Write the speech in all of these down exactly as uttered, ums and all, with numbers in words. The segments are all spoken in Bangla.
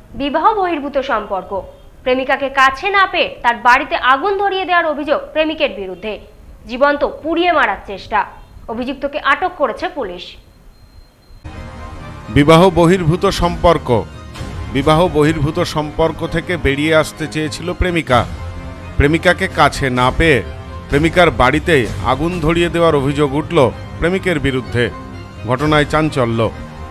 বিবাহ বহির্ভূত সম্পর্ক। প্রেমিকাকে কাছে না পেয়ে তার বাড়িতে আগুন ধরিয়ে দেওয়ার অভিযোগ প্রেমিকের বিরুদ্ধে। জীবন্ত পুড়িয়ে মারার চেষ্টা। অভিযুক্তকে আটক করেছে পুলিশ। বিবাহ বহির্ভূত সম্পর্ক। বিবাহ বহির্ভূত সম্পর্ক থেকে বেরিয়ে আসতে চেয়েছিল প্রেমিকা। প্রেমিকাকে কাছে না পেয়ে প্রেমিকার বাড়িতে আগুন ধরিয়ে দেওয়ার অভিযোগ উঠল প্রেমিকের বিরুদ্ধে। ঘটনায় চাঞ্চল্য।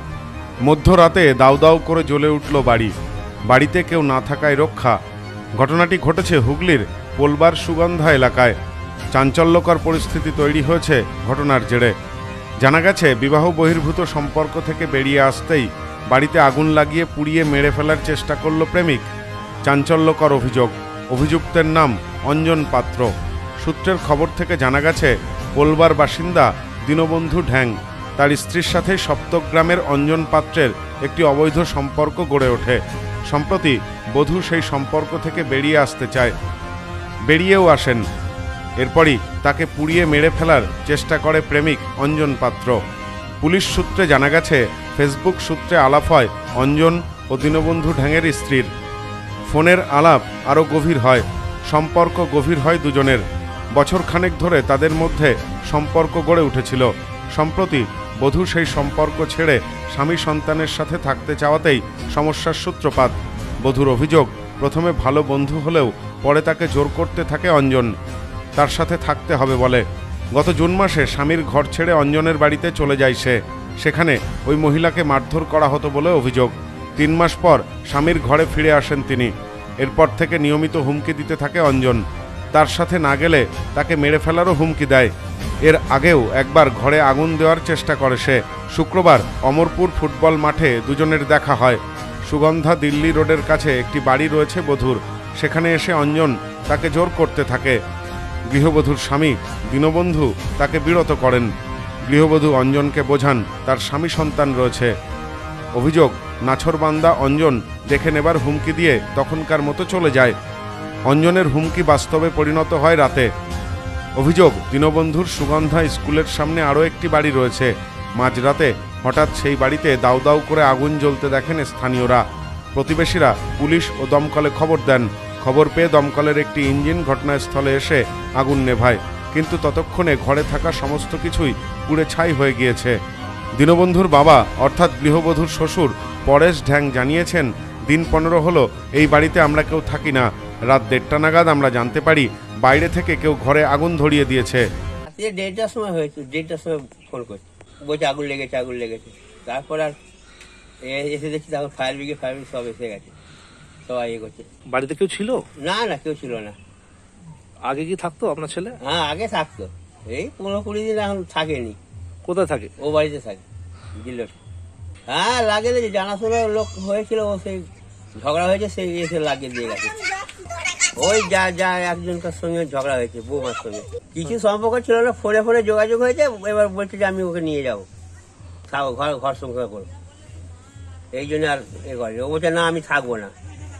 মধ্যরাতে দাউ দাউ করে জ্বলে উঠল বাড়ি। বাড়িতে কেউ না থাকায় রক্ষা। ঘটনাটি ঘটেছে হুগলির পোলবার সুগন্ধা এলাকায়। চাঞ্চল্যকর পরিস্থিতি তৈরি হয়েছে ঘটনার জেরে। জানা গেছে, বিবাহ বহির্ভূত সম্পর্ক থেকে বেরিয়ে আসতেই বাড়িতে আগুন লাগিয়ে পুড়িয়ে মেরে ফেলার চেষ্টা করল প্রেমিক। চাঞ্চল্যকর অভিযোগ। অভিযুক্তের নাম অঞ্জন পাত্র। সূত্রের খবর থেকে জানা গেছে, পোলবার বাসিন্দা দীনবন্ধু ঢ্যাং তার স্ত্রীর সাথে সপ্তগ্রামের অঞ্জন পাত্রের একটি অবৈধ সম্পর্ক গড়ে ওঠে। সম্প্রতি বধূ সেই সম্পর্ক থেকে বেরিয়ে আসতে চায়, বেরিয়েও আসেন। এরপরই তাকে পুড়িয়ে মেরে ফেলার চেষ্টা করে প্রেমিক অঞ্জন পাত্র। পুলিশ সূত্রে জানা গেছে, ফেসবুক সূত্রে আলাপ হয় অঞ্জন ও দীনবন্ধু ঢ্যাংয়ের স্ত্রীর। ফোনের আলাপ আরও গভীর হয়। সম্পর্ক গভীর হয় দুজনের। বছরখানেক ধরে তাদের মধ্যে সম্পর্ক গড়ে উঠেছিল। সম্প্রতি বধূ সেই সম্পর্ক ছেড়ে স্বামী সন্তানের সাথে থাকতে চাওয়াতেই সমস্যার সূত্রপাত। বধূর অভিযোগ, প্রথমে ভালো বন্ধু হলেও পরে তাকে জোর করতে থাকে অঞ্জন, তার সাথে থাকতে হবে বলে। গত জুন মাসে স্বামীর ঘর ছেড়ে অঞ্জনের বাড়িতে চলে যায় সে। সেখানে ওই মহিলাকে মারধর করা হতো বলে অভিযোগ। তিন মাস পর স্বামীর ঘরে ফিরে আসেন তিনি। এরপর থেকে নিয়মিত হুমকি দিতে থাকে অঞ্জন। তার সাথে না গেলে তাকে মেরে ফেলারও হুমকি দেয়। এর আগেও একবার ঘরে আগুন দেওয়ার চেষ্টা করে সে। শুক্রবার অমরপুর ফুটবল মাঠে দুজনের দেখা হয়। সুগন্ধা দিল্লি রোডের কাছে একটি বাড়ি রয়েছে বধূর। সেখানে এসে অঞ্জন তাকে জোর করতে থাকে। গৃহবধূর স্বামী দীনবন্ধু তাকে বিরত করেন। গৃহবধূ অঞ্জনকে বোঝান তার স্বামী সন্তান রয়েছে। অভিযোগ, নাছরবান্দা অঞ্জন দেখে নেবার হুমকি দিয়ে তখনকার মতো চলে যায়। অঞ্জনের হুমকি বাস্তবে পরিণত হয় রাতে। অভিযোগ, দীনবন্ধুর সুগন্ধা স্কুলের সামনে আরও একটি বাড়ি রয়েছে। মাঝরাতে হঠাৎ সেই বাড়িতে দাউ দাউ করে আগুন জ্বলতে দেখেন স্থানীয়রা। প্রতিবেশীরা পুলিশ ও দমকলে খবর দেন। খবর পেয়ে দমকলের একটি ইঞ্জিন ঘটনাস্থলে এসে আগুন নেভায়, কিন্তু ততক্ষণে ঘরে থাকা সমস্ত কিছুই পুড়ে ছাই হয়ে গিয়েছে। দীনবন্ধুর বাবা অর্থাৎ গৃহবধূর শ্বশুর পরেশ ঢ্যাং জানিয়েছেন, দিন পনেরো হলো এই বাড়িতে আমরা কেউ থাকি না। রাত দেড়টা নাগাদ আমরা জানতে পারি বাইরে থেকে কেউ ঘরে আগুন ধরিয়ে দিয়েছে। দেড়টার সময় হয়েছে, দেড়টার সময় ফোন করছে, বলছে আগুন লেগেছে আগুন লেগেছে। তারপর আর এসে দেখছি তখন ফায়ার ব্রিগেড ফায়ার ব্রিগেড সব এসে গেছে, সবাই ইয়ে করছে। বাড়িতে কেউ ছিল না? না, কেউ ছিল না। আগে কি থাকতো আপনার ছেলে? হ্যাঁ, আগে থাকতো। এই পনেরো কুড়ি দিন এখন থাকেনি। কোথায় থাকে? ও বাড়িতে থাকে দিল্লি। হ্যাঁ, লাগিয়ে দিয়েছে। জানাশোনা লোক হয়েছিল, ও সেই ঝগড়া হয়েছে, সেই এসে লাগিয়ে দিয়ে গেছে। ওই যা যা একজনকার সঙ্গে ঝগড়া হয়েছে, বৌমার সঙ্গে কিছু সম্পর্ক ছিল না, ফোনে ফোনে যোগাযোগ হয়েছে। এবার বলছে যে আমি ওকে নিয়ে যাবো, ঘর ঘর সংসার করবো, এই জন্য আর এ করে। ও বলছে না আমি থাকবো না।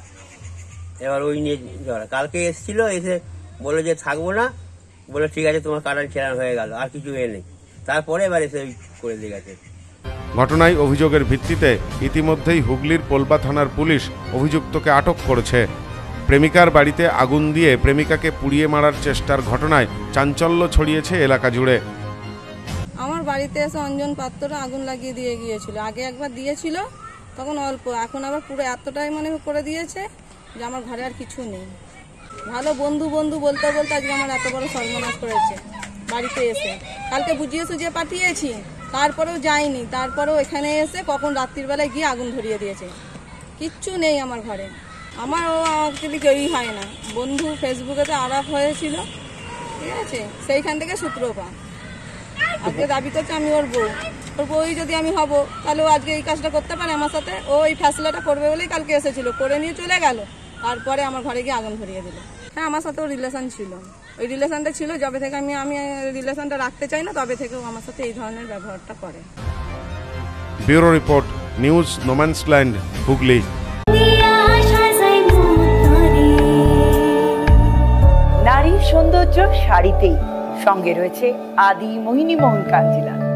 এবার ওই নিয়ে ঝগড়া। কালকে এসেছিল, এসে বলে যে থাকবো না, বলে ঠিক আছে তোমার কাটান ছেড়ান হয়ে গেল, আর কিছু এ নেই। তারপরে এবার এসে করে দিয়ে গেছে। ঘটনায় অভিযোগের ভিত্তিতে ইতিমধ্যেই হুগলির পোলবা থানার পুলিশ অভিযুক্তকে আটক করেছে। প্রেমিকার বাড়িতে আগুন দিয়ে প্রেমিকাকে পুড়িয়ে মারার চেষ্টার ঘটনায় চাঞ্চল্য ছড়িয়েছে এলাকা জুড়ে। আমার বাড়িতে এসে অঞ্জন পাত্রটা আগুন লাগিয়ে দিয়ে গিয়েছিল। আগে একবার দিয়েছিল, তখন অল্প, এখন আবার পুরো এতটাই মনে করে দিয়েছে যে আমার ঘরে আর কিছু নেই। ভালো বন্ধু বন্ধু বলতে বলতে আজকে আমার এত বড় সর্বনাশ করেছে। বাড়িতে এসে কালকে বুঝিয়ে সুঝিয়ে পাঠিয়েছি, তারপরেও যায়নি। তারপরেও এখানে এসে কখন রাত্রির বেলায় গিয়ে আগুন ধরিয়ে দিয়েছে। কিচ্ছু নেই আমার ঘরে। আমার ও অ্যাকচুয়ালি কেউই হয় না। বন্ধু ফেসবুকেতে আলাপ হয়েছিল, ঠিক আছে, সেইখান থেকে সূত্রপা। আজকে দাবি করছে আমি ওর বউ। ওর বউই যদি আমি হব, তাহলে ও আজকে এই কাজটা করতে পারে আমার সাথে। ও এই ফ্যাসলাটা করবে বলেই কালকে এসেছিল, করে নিয়ে চলে গেল। তারপরে আমার ঘরে গিয়ে আগুন ধরিয়ে দিল। হ্যাঁ, আমার সাথে ওর রিলেশন ছিল। ওই রিলেশনটা ছিল যবে থেকে আমি আমি রিলেশনটা রাখতে চাই না, তবে থেকেও আমার সাথে এই ধরনের ব্যবহারটা করে। Bureau report, news, no man's land, Hooghly. নারীর সৌন্দর্য শাড়িতেই, সঙ্গে রয়েছে আদি মোহিনী মোহন কাঞ্জিলা।